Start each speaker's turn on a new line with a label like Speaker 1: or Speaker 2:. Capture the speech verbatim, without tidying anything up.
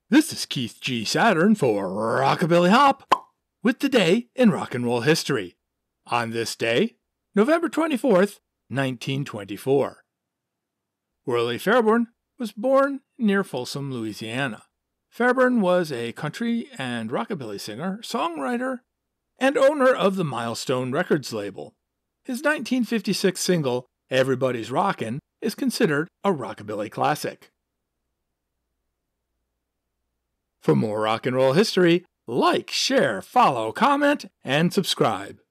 Speaker 1: This is Keith G. Saturn for Rockabilly Hop with the day in rock and roll history. On this day, November twenty-fourth, nineteen twenty-four. Worley Fairburn was born near Folsom, Louisiana. Fairburn was a country and rockabilly singer, songwriter, and owner of the Milestone Records label. His nineteen fifty-six single, Everybody's Rockin', is considered a rockabilly classic. For more rock and roll history, like, share, follow, comment, and subscribe.